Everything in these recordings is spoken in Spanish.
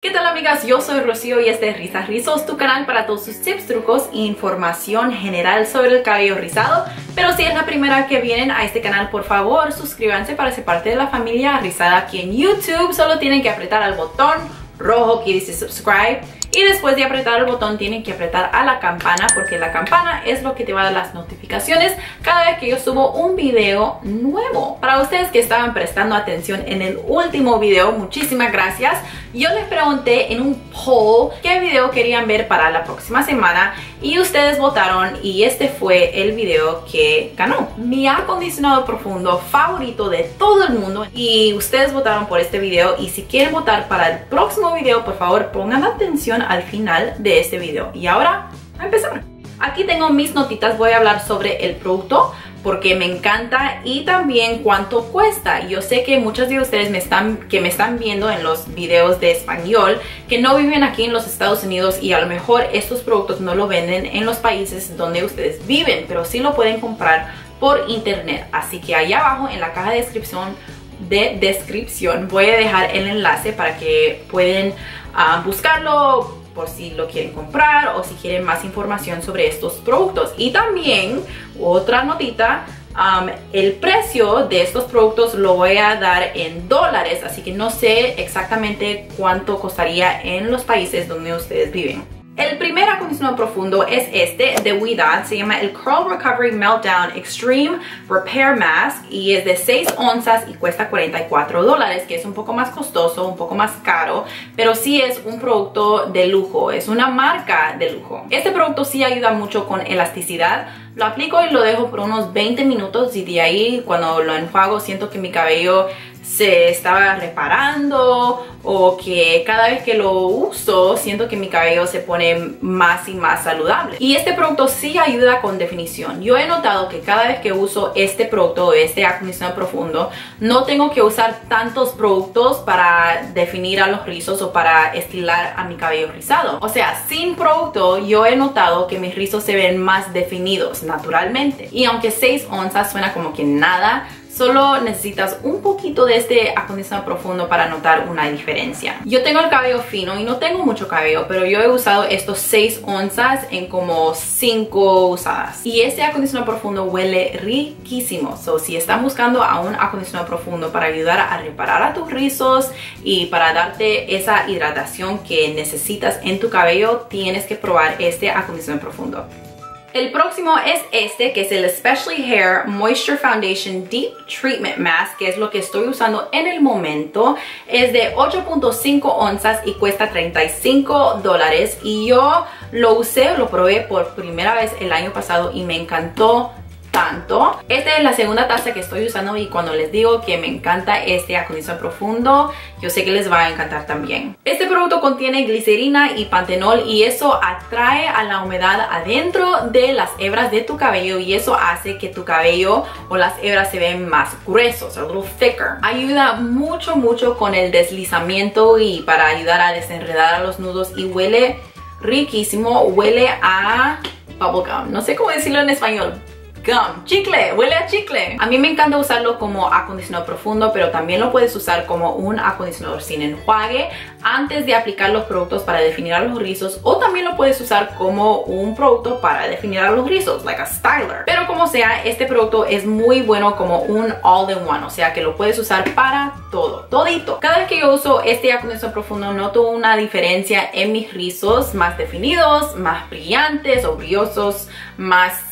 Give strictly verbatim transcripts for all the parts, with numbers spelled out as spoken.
¿Qué tal, amigas? Yo soy Rocío y este es Rizas Rizos, tu canal para todos sus tips, trucos e información general sobre el cabello rizado. Pero si es la primera que vienen a este canal, por favor suscríbanse para ser parte de la familia rizada aquí en YouTube. Solo tienen que apretar al botón rojo que dice subscribe y después de apretar el botón tienen que apretar a la campana, porque la campana es lo que te va a dar las notificaciones cada vez que yo subo un video nuevo. Para ustedes que estaban prestando atención en el último video, muchísimas gracias. Yo les pregunté en un poll qué video querían ver para la próxima semana y ustedes votaron y este fue el video que ganó. Mi acondicionado profundo favorito de todo el mundo, y ustedes votaron por este video. Y si quieren votar para el próximo video, por favor pongan atención al final de este video. Y ahora a empezar. Aquí tengo mis notitas, voy a hablar sobre el producto porque me encanta y también cuánto cuesta. Yo sé que muchos de ustedes me están, que me están viendo en los videos de español, que no viven aquí en los Estados Unidos y a lo mejor estos productos no lo venden en los países donde ustedes viven, pero sí lo pueden comprar por internet. Así que allá abajo en la caja de descripción, de descripción voy a dejar el enlace para que pueden uh, buscarlo por si lo quieren comprar o si quieren más información sobre estos productos. Y también otra notita, um, el precio de estos productos lo voy a dar en dólares, así que no sé exactamente cuánto costaría en los países donde ustedes viven. El primer acondicionador profundo es este de Ouidad, se llama el Curl Recovery Meltdown Extreme Repair Mask y es de seis onzas y cuesta cuarenta y cuatro dólares, que es un poco más costoso, un poco más caro, pero sí es un producto de lujo, es una marca de lujo. Este producto sí ayuda mucho con elasticidad. Lo aplico y lo dejo por unos veinte minutos y de ahí cuando lo enjuago siento que mi cabello se estaba reparando, o que cada vez que lo uso siento que mi cabello se pone más y más saludable. Y este producto sí ayuda con definición. Yo he notado que cada vez que uso este producto, este acondicionador profundo, no tengo que usar tantos productos para definir a los rizos o para estilar a mi cabello rizado. O sea, sin producto yo he notado que mis rizos se ven más definidos naturalmente. Y aunque seis onzas suena como que nada, solo necesitas un poquito de este acondicionador profundo para notar una diferencia. Yo tengo el cabello fino y no tengo mucho cabello, pero yo he usado estos seis onzas en como cinco usadas. Y este acondicionador profundo huele riquísimo. So, si están buscando a un acondicionador profundo para ayudar a reparar a tus rizos y para darte esa hidratación que necesitas en tu cabello, tienes que probar este acondicionador profundo. El próximo es este, que es el Especially Hair Moisture Foundation Deep Treatment Mask, que es lo que estoy usando en el momento. Es de ocho punto cinco onzas y cuesta treinta y cinco dólares. Y yo lo usé, lo probé por primera vez el año pasado y me encantó tanto. Esta es la segunda taza que estoy usando y cuando les digo que me encanta este acondicionador profundo, yo sé que les va a encantar también. Este producto contiene glicerina y pantenol y eso atrae a la humedad adentro de las hebras de tu cabello y eso hace que tu cabello o las hebras se ven más gruesos, a little thicker. Ayuda mucho mucho con el deslizamiento y para ayudar a desenredar a los nudos y huele riquísimo, huele a bubblegum, no sé cómo decirlo en español. Gum, chicle, huele a chicle. A mí me encanta usarlo como acondicionador profundo, pero también lo puedes usar como un acondicionador sin enjuague antes de aplicar los productos para definir a los rizos, o también lo puedes usar como un producto para definir a los rizos, like a styler. Pero como sea, este producto es muy bueno como un all-in-one, o sea que lo puedes usar para todo, todito. Cada vez que yo uso este acondicionador profundo noto una diferencia en mis rizos, más definidos, más brillantes o brillosos, más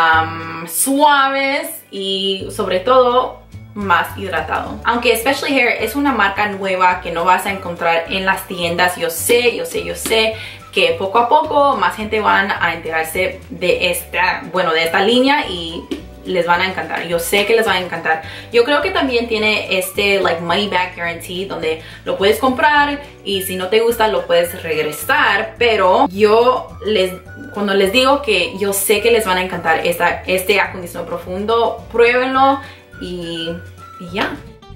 Um, suaves y sobre todo más hidratado. Aunque Especially Hair es una marca nueva que no vas a encontrar en las tiendas, yo sé, yo sé, yo sé que poco a poco más gente van a enterarse de esta, bueno, de esta línea y les van a encantar. Yo sé que les va a encantar. Yo creo que también tiene este like money back guarantee donde lo puedes comprar y si no te gusta lo puedes regresar, pero yo les cuando les digo que yo sé que les van a encantar esta, este acondicionador profundo, pruébenlo y, y ya.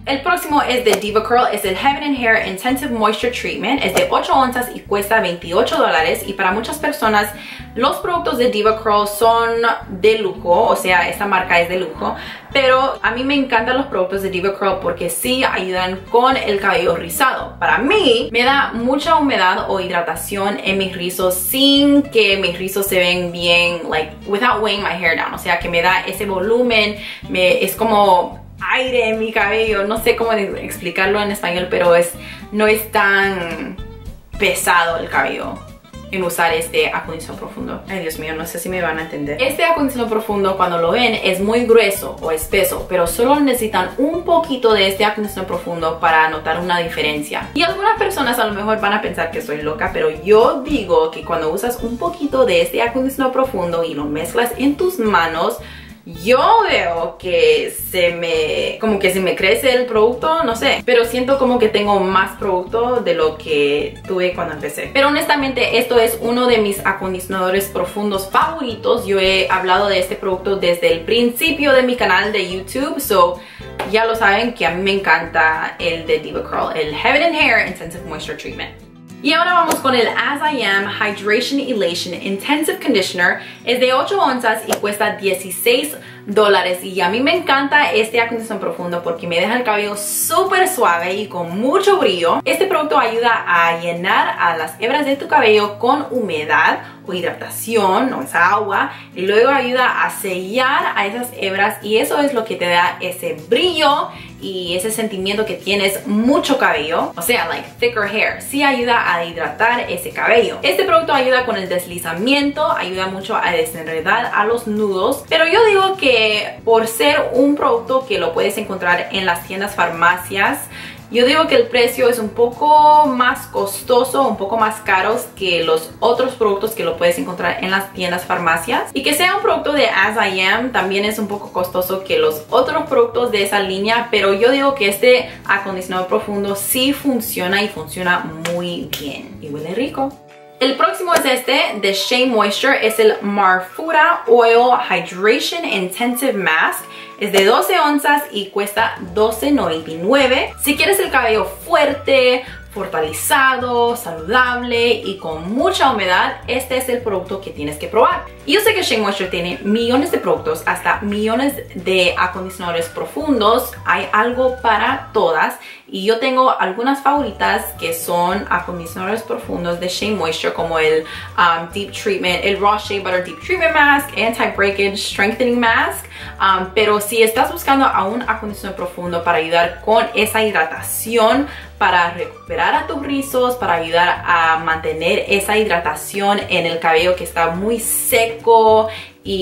El próximo es de DevaCurl, es el Heaven and Hair Intensive Moisture Treatment. Es de ocho onzas y cuesta veintiocho dólares. Y para muchas personas, los productos de DevaCurl son de lujo, o sea, esta marca es de lujo. Pero a mí me encantan los productos de DevaCurl porque sí ayudan con el cabello rizado. Para mí, me da mucha humedad o hidratación en mis rizos sin que mis rizos se ven bien, like, without weighing my hair down. O sea, que me da ese volumen, me, es como aire en mi cabello. No sé cómo explicarlo en español, pero es, no es tan pesado el cabello en usar este acondicionador profundo. Ay, Dios mío, no sé si me van a entender. Este acondicionador profundo, cuando lo ven, es muy grueso o espeso, pero solo necesitan un poquito de este acondicionador profundo para notar una diferencia. Y algunas personas a lo mejor van a pensar que soy loca, pero yo digo que cuando usas un poquito de este acondicionador profundo y lo mezclas en tus manos, yo veo que se me, como que se me crece el producto, no sé, pero siento como que tengo más producto de lo que tuve cuando empecé. Pero honestamente esto es uno de mis acondicionadores profundos favoritos. Yo he hablado de este producto desde el principio de mi canal de YouTube, so ya lo saben que a mí me encanta el de DevaCurl, el Heaven and Hair Intensive Moisture Treatment. Y ahora vamos con el As I Am Hydration Elation Intensive Conditioner. Es de ocho onzas y cuesta dieciséis dólares. Y a mí me encanta este acondicionador profundo porque me deja el cabello súper suave y con mucho brillo. Este producto ayuda a llenar a las hebras de tu cabello con humedad o hidratación o esa agua. Y luego ayuda a sellar a esas hebras y eso es lo que te da ese brillo y ese sentimiento que tienes mucho cabello, o sea, like thicker hair. Sí ayuda a hidratar ese cabello. Este producto ayuda con el deslizamiento, ayuda mucho a desenredar a los nudos, pero yo digo que por ser un producto que lo puedes encontrar en las tiendas farmacias, yo digo que el precio es un poco más costoso, un poco más caros que los otros productos que lo puedes encontrar en las tiendas farmacias. Y que sea un producto de As I Am también es un poco costoso que los otros productos de esa línea, pero yo digo que este acondicionador profundo sí funciona y funciona muy bien. Y huele rico. El próximo es este de Shea Moisture, es el Marfuta Oil Hydration Intensive Mask. Es de doce onzas y cuesta doce noventa y nueve. Si quieres el cabello fuerte, fortalecedor, saludable y con mucha humedad, este es el producto que tienes que probar. Y yo sé que Shea Moisture tiene millones de productos, hasta millones de acondicionadores profundos. Hay algo para todas. Y yo tengo algunas favoritas que son acondicionadores profundos de Shea Moisture, como el um, Deep Treatment, el Raw Shea Butter Deep Treatment Mask, Anti-Breakage Strengthening Mask. Um, pero si estás buscando a un acondicionador profundo para ayudar con esa hidratación, para recuperar a tus rizos, para ayudar a mantener esa hidratación en el cabello que está muy seco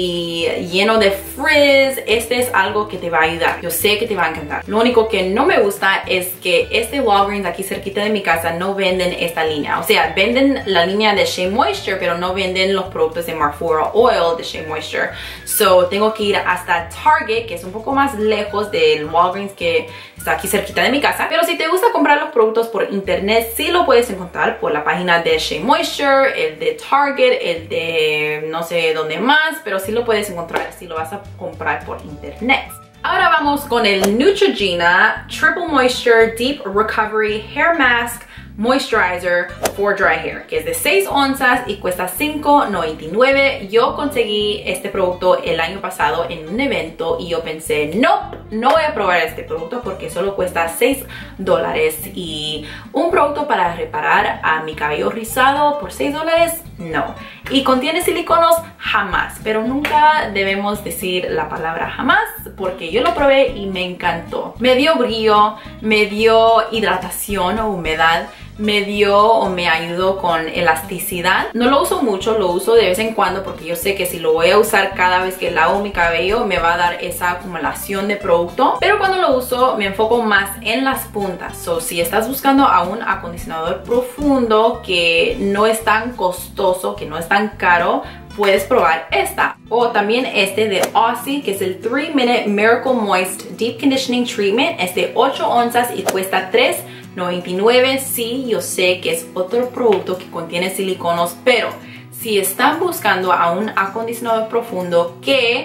y lleno de frizz, este es algo que te va a ayudar. Yo sé que te va a encantar. Lo único que no me gusta es que este Walgreens aquí cerquita de mi casa no venden esta línea. O sea, venden la línea de Shea Moisture, pero no venden los productos de Marfuta Oil de Shea Moisture. So, tengo que ir hasta Target, que es un poco más lejos del Walgreens que está aquí cerquita de mi casa. Pero si te gusta comprar los productos por internet, sí lo puedes encontrar por la página de Shea Moisture, el de Target, el de no sé dónde más, pero sí lo puedes encontrar si lo vas a comprar por internet. Ahora vamos con el Neutrogena Triple Moisture Deep Recovery Hair Mask Moisturizer for Dry Hair, que es de seis onzas y cuesta cinco noventa y nueve. Yo conseguí este producto el año pasado en un evento y yo pensé, no, no voy a probar este producto porque solo cuesta seis dólares. Y un producto para reparar a mi cabello rizado por seis dólares, no. Y contiene siliconos, jamás, pero nunca debemos decir la palabra jamás porque yo lo probé y me encantó. Me dio brillo, me dio hidratación o humedad, me dio o me ayudó con elasticidad. No lo uso mucho, lo uso de vez en cuando porque yo sé que si lo voy a usar cada vez que lavo mi cabello me va a dar esa acumulación de producto, pero cuando lo uso me enfoco más en las puntas. So, si estás buscando a un acondicionador profundo que no es tan costoso, que no es tan caro, puedes probar esta. O también este de Aussie, que es el three minute Miracle Moist Deep Conditioning Treatment. Es de ocho onzas y cuesta tres noventa y nueve. Sí, yo sé que es otro producto que contiene siliconos, pero si están buscando a un acondicionador profundo que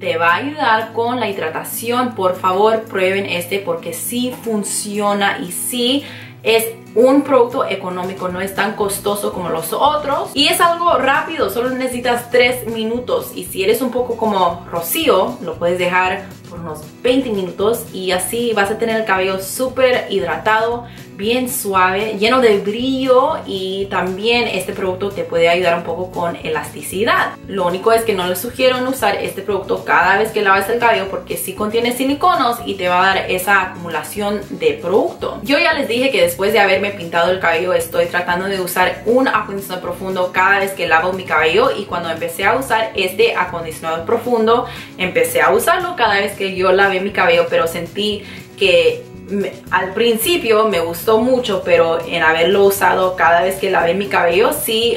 te va a ayudar con la hidratación. Por favor, prueben este porque sí funciona y sí es un producto económico, no es tan costoso como los otros y es algo rápido, solo necesitas tres minutos y si eres un poco como Rocío, lo puedes dejar por unos veinte minutos y así vas a tener el cabello súper hidratado, bien suave, lleno de brillo y también este producto te puede ayudar un poco con elasticidad. Lo único es que no les sugiero usar este producto cada vez que laves el cabello porque sí contiene siliconos y te va a dar esa acumulación de producto. Yo ya les dije que después de haberme pintado el cabello estoy tratando de usar un acondicionador profundo cada vez que lavo mi cabello y cuando empecé a usar este acondicionador profundo empecé a usarlo cada vez que yo lavé mi cabello, pero sentí que Me, al principio me gustó mucho, pero en haberlo usado cada vez que lavé mi cabello sí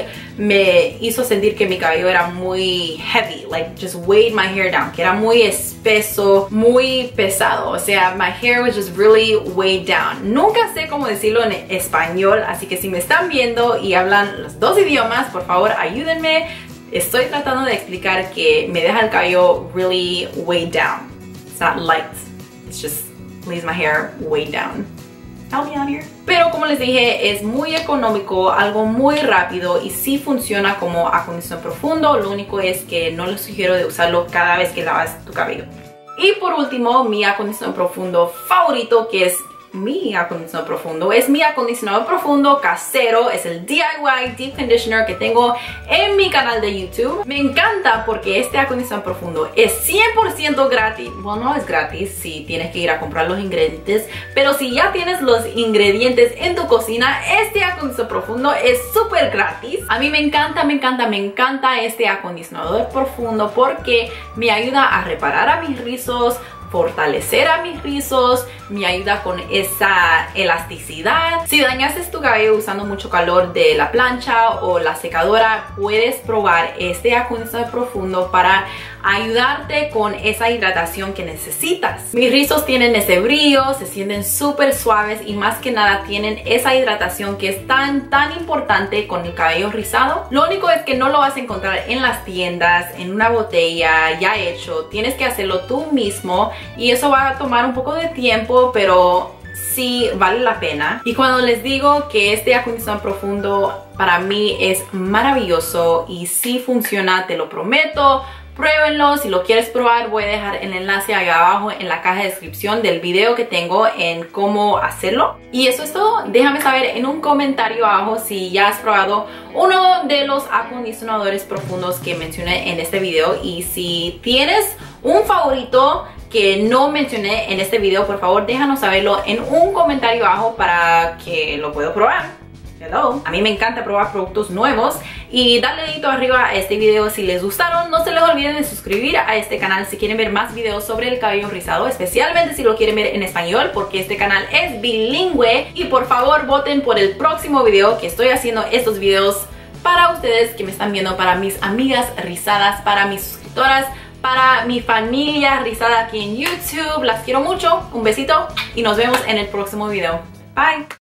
me hizo sentir que mi cabello era muy heavy, like just weighed my hair down, que era muy espeso, muy pesado, o sea, my hair was just really weighed down. Nunca sé cómo decirlo en español, así que si me están viendo y hablan los dos idiomas, por favor ayúdenme. Estoy tratando de explicar que me deja el cabello really weighed down. It's not light, it's just leaves my hair way down. Help me out here. Pero como les dije, es muy económico, algo muy rápido y sí funciona como acondicionador profundo. Lo único es que no les sugiero de usarlo cada vez que lavas tu cabello. Y por último, mi acondicionador profundo favorito, que es mi acondicionador profundo, es mi acondicionador profundo casero, es el D I Y Deep Conditioner que tengo en mi canal de YouTube. Me encanta porque este acondicionador profundo es cien por ciento gratis. Bueno, no es gratis si tienes que ir a comprar los ingredientes, pero si ya tienes los ingredientes en tu cocina, este acondicionador profundo es súper gratis. A mí me encanta, me encanta, me encanta este acondicionador profundo porque me ayuda a reparar a mis rizos, fortalecer a mis rizos, me ayuda con esa elasticidad. Si dañaste tu cabello usando mucho calor de la plancha o la secadora, puedes probar este acondicionador profundo para ayudarte con esa hidratación que necesitas. Mis rizos tienen ese brillo, se sienten súper suaves y más que nada tienen esa hidratación que es tan tan importante con el cabello rizado. Lo único es que no lo vas a encontrar en las tiendas, en una botella ya hecho. Tienes que hacerlo tú mismo y eso va a tomar un poco de tiempo, pero sí vale la pena. Y cuando les digo que este acondicionador profundo para mí es maravilloso y sí funciona, te lo prometo. Pruébenlo, si lo quieres probar voy a dejar el enlace ahí abajo en la caja de descripción del video que tengo en cómo hacerlo. Y eso es todo, déjame saber en un comentario abajo si ya has probado uno de los acondicionadores profundos que mencioné en este video y si tienes un favorito que no mencioné en este video, por favor déjanos saberlo en un comentario abajo para que lo pueda probar. Hello. A mí me encanta probar productos nuevos y darle dedito arriba a este video si les gustaron. No se les olviden de suscribir a este canal si quieren ver más videos sobre el cabello rizado, especialmente si lo quieren ver en español porque este canal es bilingüe. Y por favor voten por el próximo video, que estoy haciendo estos videos para ustedes que me están viendo, para mis amigas rizadas, para mis suscriptoras, para mi familia rizada aquí en YouTube. Las quiero mucho, un besito y nos vemos en el próximo video. Bye.